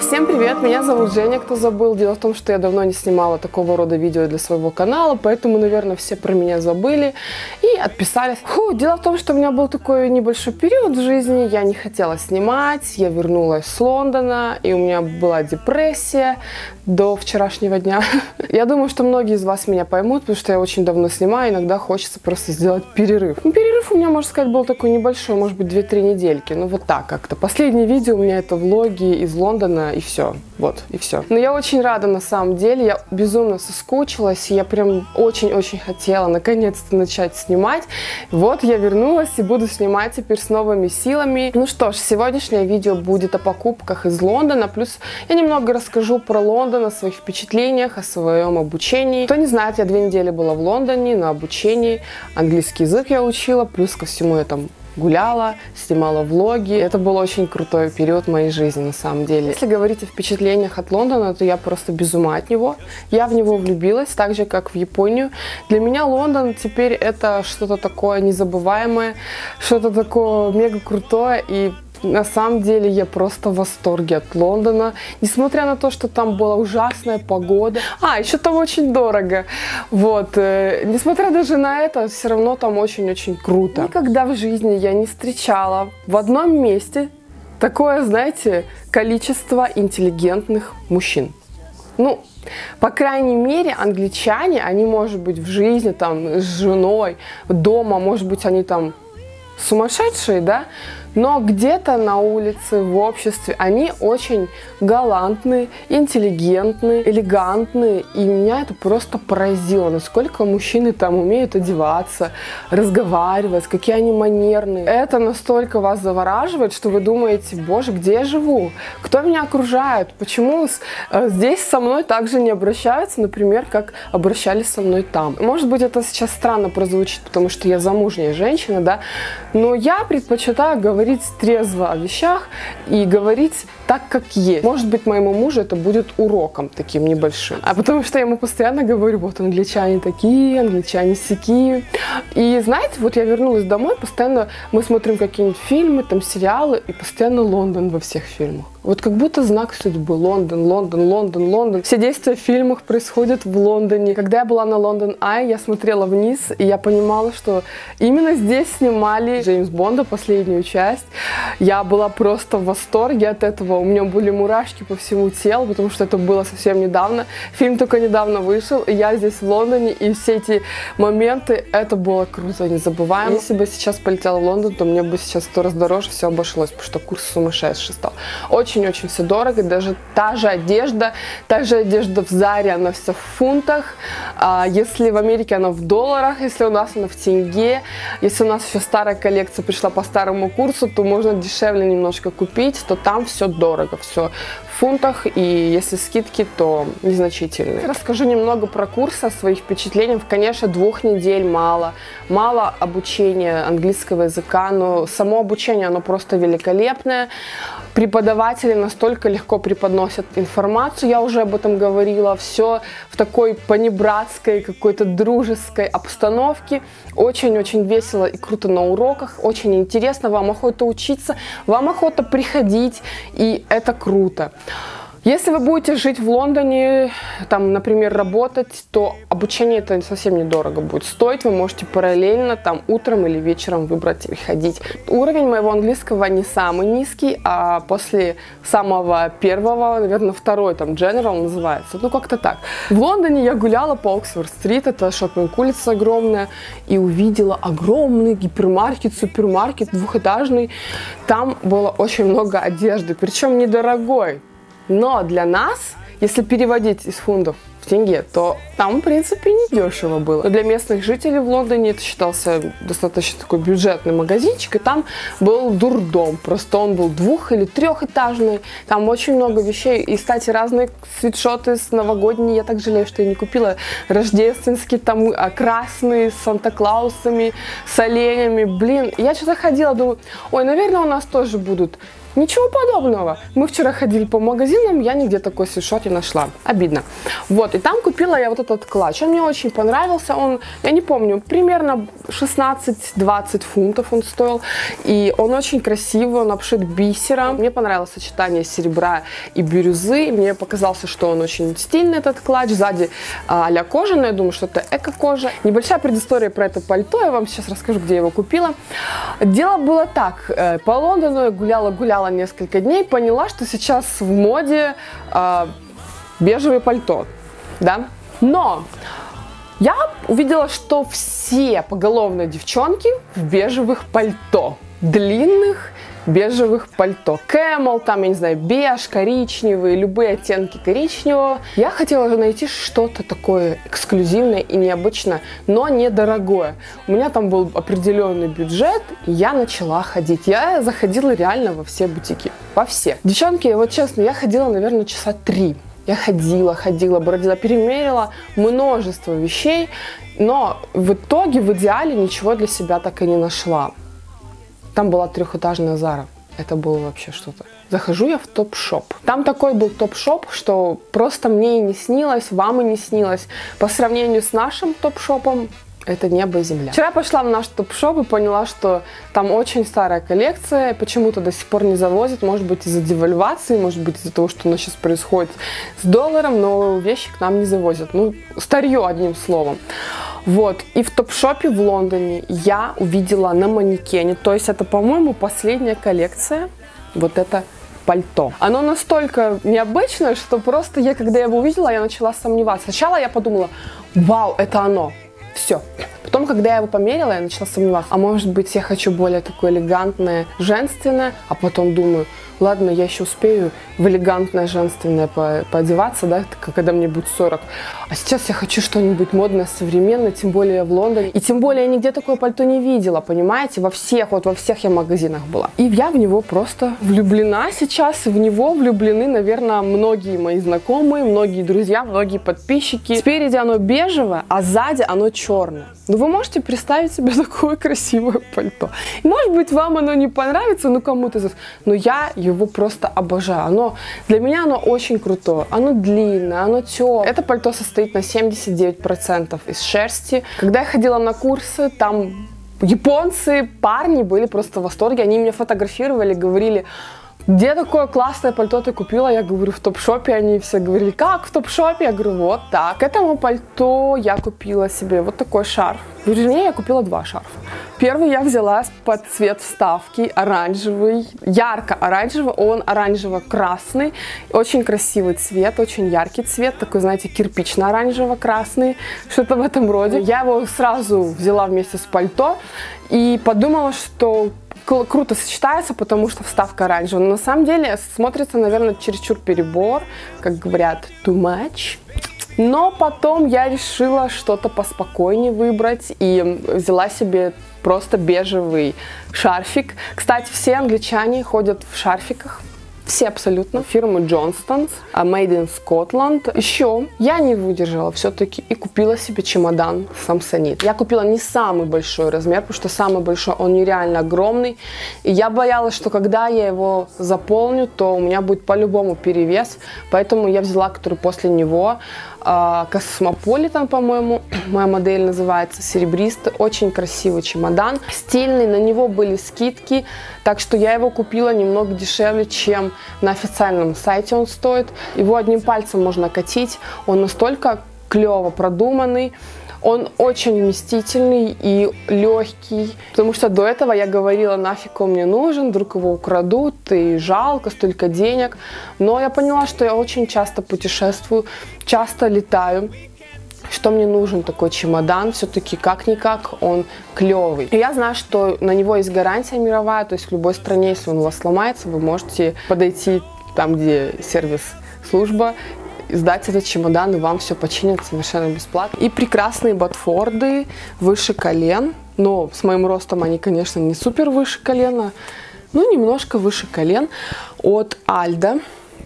Всем привет, меня зовут Женя, кто забыл. Дело в том, что я давно не снимала такого рода видео для своего канала, поэтому, наверное, все про меня забыли и отписались. Дело в том, что у меня был такой небольшой период в жизни, я не хотела снимать, я вернулась с Лондона, и у меня была депрессия до вчерашнего дня. Я думаю, что многие из вас меня поймут, потому что я очень давно снимаю, иногда хочется просто сделать перерыв. Перерыв у меня, можно сказать, был такой небольшой, может быть, 2-3 недельки, ну вот так как-то. Последнее видео у меня это влоги из Лондона, и все. Вот, и все. Но я очень рада на самом деле, я безумно соскучилась, я прям очень-очень хотела наконец-то начать снимать. Вот я вернулась и буду снимать теперь с новыми силами. Ну что ж, сегодняшнее видео будет о покупках из Лондона, плюс я немного расскажу про Лондон, о своих впечатлениях, о своем обучении. Кто не знает, я 2 недели была в Лондоне на обучении, английский язык я учила, плюс ко всему я там гуляла, снимала влоги. Это был очень крутой период моей жизни на самом деле. Если говорить о впечатлениях от Лондона, то я просто без ума от него. Я в него влюбилась, так же как в Японию. Для меня Лондон теперь это что-то такое незабываемое, что-то такое мега крутое, и на самом деле я просто в восторге от Лондона, несмотря на то, что там была ужасная погода. Еще там очень дорого. Вот, несмотря даже на это, все равно там очень-очень круто. Никогда в жизни я не встречала в одном месте такое, знаете, количество интеллигентных мужчин. Ну, по крайней мере, англичане, они, может быть, в жизни там с женой, дома, может быть, они там сумасшедшие, да, но где-то на улице, в обществе они очень галантные, интеллигентные, элегантные, и меня это просто поразило, насколько мужчины там умеют одеваться, разговаривать, какие они манерные. Это настолько вас завораживает, что вы думаете: боже, где я живу? Кто меня окружает? Почему здесь со мной также не обращаются, например, как обращались со мной там? Может быть, это сейчас странно прозвучит, потому что я замужняя женщина, да, но я предпочитаю говорить трезво о вещах и говорить так, как есть. Может быть, моему мужу это будет уроком таким небольшим. Потому что я ему постоянно говорю: вот англичане такие, англичане сякие. И знаете, вот я вернулась домой, постоянно мы смотрим какие-нибудь фильмы, там сериалы, и постоянно Лондон во всех фильмах. Вот как будто знак судьбы. Лондон, Лондон, Лондон, Лондон. Все действия в фильмах происходят в Лондоне. Когда я была на Лондон Ай, я смотрела вниз, и я понимала, что именно здесь снимали Джеймс Бонда, последнюю часть. Я была просто в восторге от этого. У меня были мурашки по всему телу, потому что это было совсем недавно. Фильм только недавно вышел, и я здесь в Лондоне, и все эти моменты, это было круто, незабываемо. Если бы сейчас полетела в Лондон, то мне бы сейчас в 100 раз дороже все обошлось, потому что курс сумасшедший стал. Очень-очень все дорого, даже та же одежда в Заре, она вся в фунтах. Если в Америке она в долларах, если у нас она в тенге, если у нас еще старая коллекция пришла по старому курсу, то можно дешевле немножко купить, то там все дорого, все в фунтах, и если скидки, то незначительные. Расскажу немного про курс, о своих впечатлениях. Конечно, 2 недель мало обучения английского языка, но само обучение, оно просто великолепное. Преподаватели настолько легко преподносят информацию, я уже об этом говорила, все в такой понебратской, какой-то дружеской обстановке. Очень-очень весело и круто на уроках, очень интересно, вам охота учиться, вам охота приходить, и это круто. Если вы будете жить в Лондоне, там, например, работать, то обучение это совсем недорого будет стоить. Вы можете параллельно там утром или вечером выбрать и ходить. Уровень моего английского не самый низкий, а после самого первого, наверное, второй, там, General называется. Ну, как-то так. В Лондоне я гуляла по Оксфорд-стрит, это шоппинг-улица огромная, и увидела огромный гипермаркет, супермаркет, 2-этажный. Там было очень много одежды, причем недорогой. Но для нас, если переводить из фунтов в тенге, то там, в принципе, не дешево было. Но для местных жителей в Лондоне это считался достаточно такой бюджетный магазинчик, и там был дурдом. Просто он был 2- или 3-этажный. Там очень много вещей. И, кстати, разные свитшоты с новогодние. Я так жалею, что я не купила рождественские, там красные, с Санта-Клаусами, с оленями. Блин, я что-то ходила, думаю: ой, наверное, у нас тоже будут Ничего подобного. Мы вчера ходили по магазинам, я нигде такой свитшот не нашла. Обидно. Вот, и там купила я вот этот клатч. Он мне очень понравился. Он, я не помню, примерно 16-20 фунтов он стоил. И он очень красивый, он обшит бисером. Мне понравилось сочетание серебра и бирюзы. Мне показался, что он очень стильный, этот клатч. Сзади а-ля кожаный, я думаю, что это эко-кожа. Небольшая предыстория про это пальто. Я вам сейчас расскажу, где я его купила. Дело было так. По Лондону я гуляла несколько дней, поняла, что сейчас в моде бежевое пальто, да, но я увидела, что все поголовно девчонки в бежевых пальто, длинных бежевых пальто. Camel, там, я не знаю, беж, коричневый, любые оттенки коричневого. Я хотела найти что-то такое эксклюзивное и необычное, но недорогое. У меня там был определенный бюджет, и я начала ходить. Я заходила реально во все бутики. Во все. Девчонки, вот честно, я ходила, наверное, часа 3. Я ходила, бродила, перемерила множество вещей, но в итоге, в идеале, ничего для себя так и не нашла. Там была трехэтажная Зара. Это было вообще что-то. Захожу я в топ-шоп. Там такой был топ-шоп, что просто мне и не снилось, вам и не снилось. По сравнению с нашим топ-шопом, это небо и земля. Вчера пошла в наш топ-шоп и поняла, что там очень старая коллекция, почему-то до сих пор не завозят, может быть из-за девальвации, может быть из-за того, что у нас сейчас происходит с долларом, но вещи к нам не завозят. Ну, старье, одним словом. Вот, и в топ-шопе в Лондоне я увидела на манекене, то есть это, по-моему, последняя коллекция, вот это пальто. Оно настолько необычное, что просто когда я его увидела, я начала сомневаться. Сначала я подумала, вау, это оно. Все. Потом, когда я его померила, я начала сомневаться. А может быть, я хочу более такое элегантное, женственное. А потом думаю, ладно, я еще успею в элегантное, женственное поодеваться, да, когда мне будет 40. А сейчас я хочу что-нибудь модное, современное, тем более в Лондоне. И тем более я нигде такое пальто не видела, понимаете? Во всех я магазинах была. И я в него просто влюблена сейчас. И в него влюблены, наверное, многие мои знакомые, многие друзья, многие подписчики. Спереди оно бежевое, а сзади оно черное. Ну, вы можете представить себе такое красивое пальто. И, может быть, вам оно не понравится, ну, кому-то из вас. Но я его просто обожаю. Для меня оно очень крутое. Оно длинное, оно теплое. Это пальто состоит на 79% из шерсти. Когда я ходила на курсы, там японцы, парни были просто в восторге. Они меня фотографировали, говорили, где такое классное пальто ты купила? Я говорю, в топ-шопе. Они все говорили, как в топ-шопе? Я говорю, вот так. К этому пальто я купила себе вот такой шарф. Вернее, я купила 2 шарфа. Первый я взяла под цвет вставки, оранжевый, ярко-оранжевый, он оранжево-красный. Очень красивый цвет, очень яркий цвет, такой, знаете, кирпично-оранжево-красный, что-то в этом роде. Я его сразу взяла вместе с пальто и подумала, что круто сочетается, потому что вставка оранжевая. Но на самом деле смотрится, наверное, чересчур перебор, как говорят, too much. Но потом я решила что-то поспокойнее выбрать и взяла себе просто бежевый шарфик. Кстати, все англичане ходят в шарфиках. Все абсолютно. Фирмы Johnston's, Made in Scotland. Еще я не выдержала все-таки и купила себе чемодан Samsonite. Я купила не самый большой размер, потому что самый большой, он нереально огромный. И я боялась, что когда я его заполню, то у меня будет по-любому перевес. Поэтому я взяла, который после него. Космополитен, по-моему, моя модель называется, серебристый, очень красивый чемодан, стильный, на него были скидки, так что я его купила немного дешевле, чем на официальном сайте он стоит. Его одним пальцем можно катить, он настолько клево продуманный. Он очень вместительный и легкий, потому что до этого я говорила, нафиг он мне нужен, вдруг его украдут, и жалко, столько денег. Но я поняла, что я очень часто путешествую, часто летаю, что мне нужен такой чемодан, все-таки как-никак он клевый. И я знаю, что на него есть гарантия мировая, то есть в любой стране, если он у вас сломается, вы можете подойти там, где сервис-служба, сдать этот чемодан, и вам все починят совершенно бесплатно. И прекрасные ботфорды выше колен. Но с моим ростом они, конечно, не супер выше колена, но немножко выше колен. От Aldo.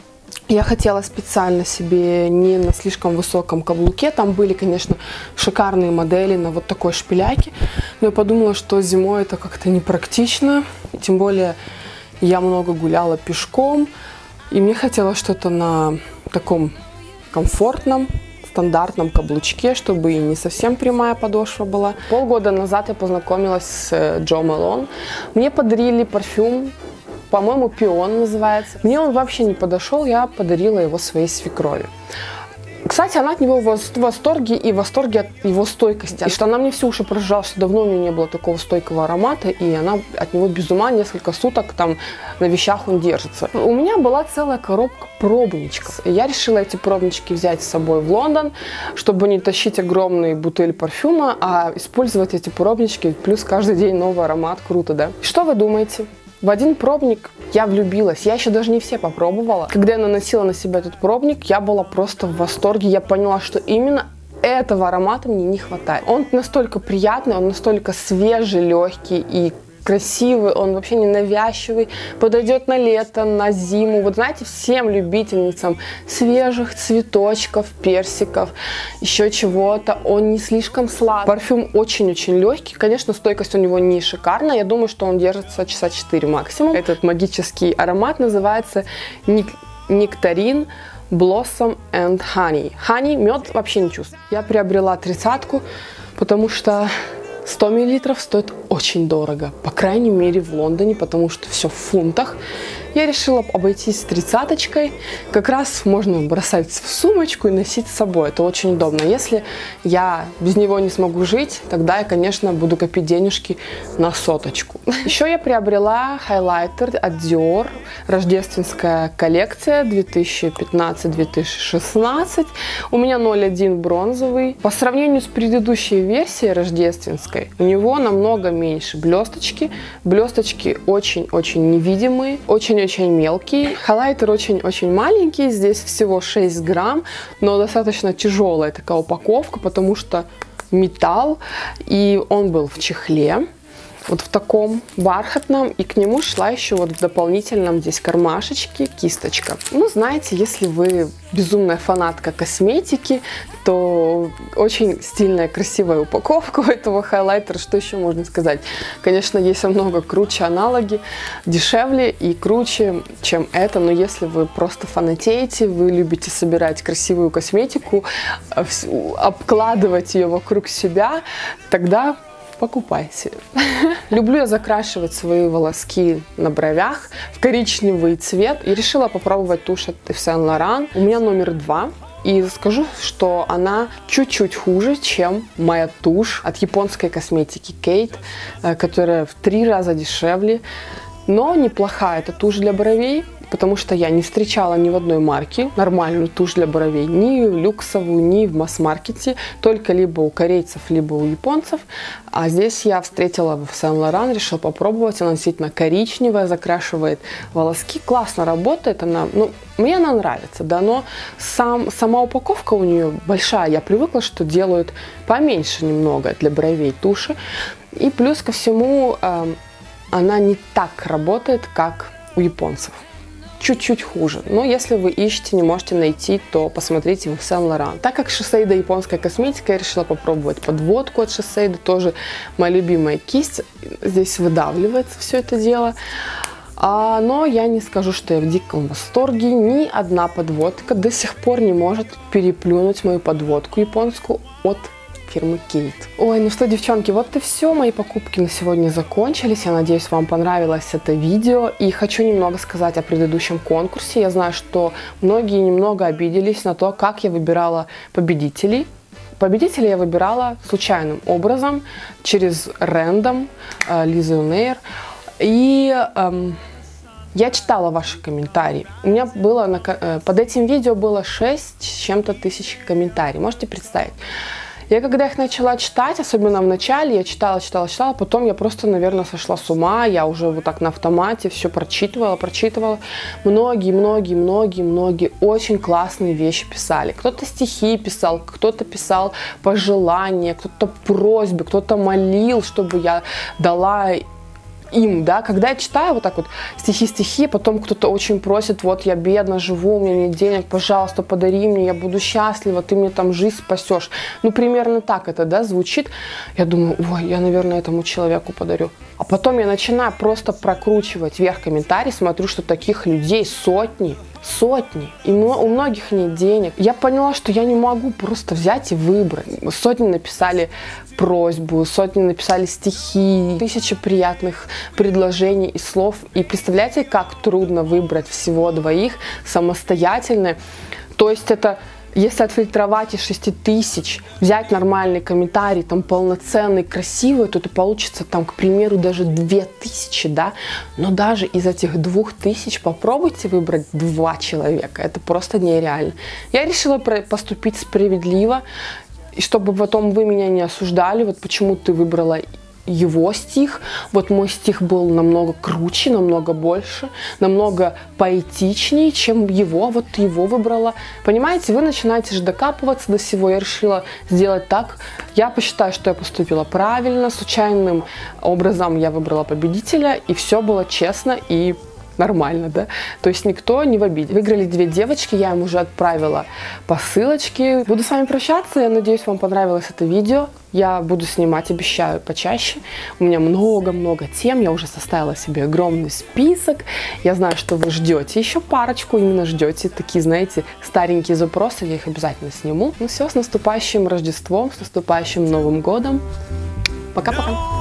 Я хотела специально себе не на слишком высоком каблуке. Там были, конечно, шикарные модели на вот такой шпиляке. Но я подумала, что зимой это как-то непрактично. Тем более Я много гуляла пешком, и мне хотелось что-то на таком комфортном, стандартном каблучке, чтобы и не совсем прямая подошва была. Полгода назад я познакомилась с Джо Малон. Мне подарили парфюм, по-моему, Пион называется. Мне он вообще не подошел, я подарила его своей свекрови. Кстати, она от него в восторге и в восторге от его стойкости. И что она мне все уши прожужжала, что давно у нее не было такого стойкого аромата, и она от него без ума, несколько суток там на вещах он держится. У меня была целая коробка пробничков. И я решила эти пробнички взять с собой в Лондон, чтобы не тащить огромные бутыли парфюма, а использовать эти пробнички, плюс каждый день новый аромат. Круто, да? Что вы думаете? В один пробник я влюбилась. Я еще даже не все попробовала. Когда я наносила на себя этот пробник, я была просто в восторге. Я поняла, что именно этого аромата мне не хватает. Он настолько приятный, он настолько свежий, легкий и красивый, он вообще не навязчивый, подойдет на лето, на зиму. Вот знаете, всем любительницам свежих цветочков, персиков, еще чего-то. Он не слишком сладкий. Парфюм очень-очень легкий. Конечно, стойкость у него не шикарная. Я думаю, что он держится часа 4 максимум. Этот магический аромат называется Нектарин Blossom and Honey. Honey, мед вообще не чувствую. Я приобрела 30-ку, потому что 100 мл стоит очень дорого, по крайней мере в Лондоне, потому что все в фунтах. Я решила обойтись 30-очкой, как раз можно бросать в сумочку и носить с собой, это очень удобно. Если я без него не смогу жить, тогда я, конечно, буду копить денежки на 100-очку. Еще я приобрела хайлайтер от Dior, рождественская коллекция 2015-2016. У меня 0,1 бронзовый. По сравнению с предыдущей версией рождественской, у него намного меньше блесточки. Блесточки очень-очень невидимые, очень-очень мелкие. Хайлайтер очень-очень маленький, здесь всего 6 грамм, но достаточно тяжелая такая упаковка, потому что металл, и он был в чехле. Вот в таком бархатном, и к нему шла еще вот в дополнительном здесь кармашечке кисточка. Ну, знаете, если вы безумная фанатка косметики, то очень стильная, красивая упаковка у этого хайлайтера. Что еще можно сказать? Конечно, есть намного круче аналоги, дешевле и круче, чем это, но если вы просто фанатеете, вы любите собирать красивую косметику, обкладывать ее вокруг себя, тогда покупайте. Люблю я закрашивать свои волоски на бровях в коричневый цвет и решила попробовать тушь от Yves Saint Laurent. У меня номер 2. И скажу, что она чуть-чуть хуже, чем моя тушь от японской косметики Kate, которая в 3 раза дешевле. Но неплохая эта тушь для бровей, потому что я не встречала ни в одной марке нормальную тушь для бровей, ни люксовую, ни в масс-маркете, только либо у корейцев, либо у японцев. А здесь я встретила в Saint Laurent, решила попробовать. Она действительно коричневая, закрашивает волоски, классно работает. Она, ну, мне она нравится, да, но сама упаковка у нее большая. Я привыкла, что делают поменьше немного для бровей туши. И плюс ко всему, она не так работает, как у японцев. Чуть-чуть хуже. Но если вы ищете, не можете найти, то посмотрите в Saint Laurent. Так как Shiseido японская косметика, я решила попробовать подводку от Shiseido. Тоже моя любимая кисть. Здесь выдавливается все это дело. Но я не скажу, что я в диком восторге. Ни одна подводка до сих пор не может переплюнуть мою подводку японскую от фирмы Kate. Ой, ну что, девчонки, вот и все. Мои покупки на сегодня закончились. Я надеюсь, вам понравилось это видео. И хочу немного сказать о предыдущем конкурсе. Я знаю, что многие немного обиделись на то, как я выбирала победителей. Победителей я выбирала случайным образом, через рандом, Лиза Унейр. И я читала ваши комментарии. У меня было под этим видео было 6 с чем-то тысяч комментариев. Можете представить? Я когда их начала читать, особенно в начале, я читала, потом я просто, наверное, сошла с ума, я уже вот так на автомате все прочитывала. Многие очень классные вещи писали. Кто-то стихи писал, кто-то писал пожелания, кто-то просьбы, кто-то молил, чтобы я дала им, да, когда я читаю вот так вот стихи, потом кто-то очень просит, вот я бедно живу, у меня нет денег, пожалуйста, подари мне, я буду счастлива, ты мне там жизнь спасешь. Ну, примерно так это, да, звучит. Я думаю, ой, я, наверное, этому человеку подарю. А Потом я начинаю просто прокручивать вверх комментарии, смотрю, что таких людей сотни. И у многих нет денег. Я поняла, что я не могу просто взять и выбрать. Сотни написали просьбу, сотни написали стихи, тысячи приятных предложений и слов. И представляете, как трудно выбрать всего двоих самостоятельно. То есть это... Если отфильтровать из 6000, взять нормальный комментарий, там полноценный, красивый, то это получится там, к примеру, даже 2000, да? Но даже из этих 2000 попробуйте выбрать 2 человека, это просто нереально. Я решила поступить справедливо, и чтобы потом вы меня не осуждали, вот почему ты выбрала его стих, вот мой стих был намного круче, намного больше, намного поэтичнее, чем его, вот ты его выбрала. Понимаете, вы начинаете же докапываться до всего. Я решила сделать так. Я посчитаю, что я поступила правильно, случайным образом я выбрала победителя, и все было честно и нормально, да? То есть никто не в обиде. Выиграли 2 девочки, я им уже отправила посылочки. Буду с вами прощаться, я надеюсь, вам понравилось это видео. Я буду снимать, обещаю, почаще. У меня много-много тем, я уже составила себе огромный список. Я знаю, что вы ждете еще парочку, именно ждете такие, знаете, старенькие запросы, я их обязательно сниму. Ну все, с наступающим Рождеством, с наступающим Новым годом. Пока-пока.